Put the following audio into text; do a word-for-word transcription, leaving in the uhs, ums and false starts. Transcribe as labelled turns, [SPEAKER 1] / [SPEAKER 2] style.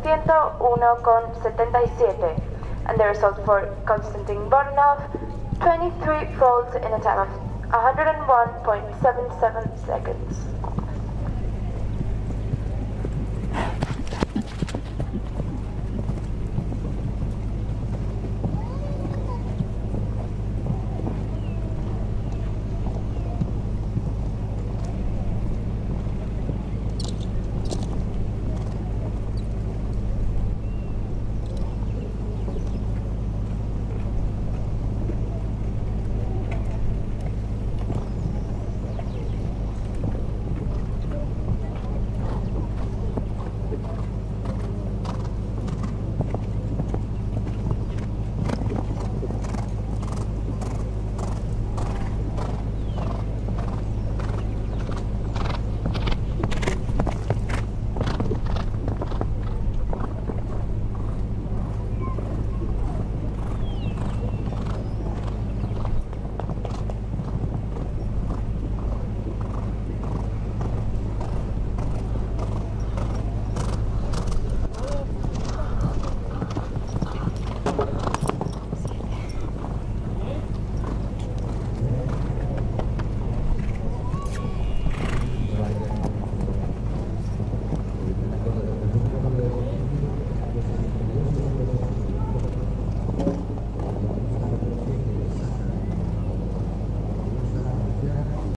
[SPEAKER 1] ciento uno coma setenta y siete, and the result for Konstantin Voronov, twenty-three volts in a time of one hundred one point seven seven seconds.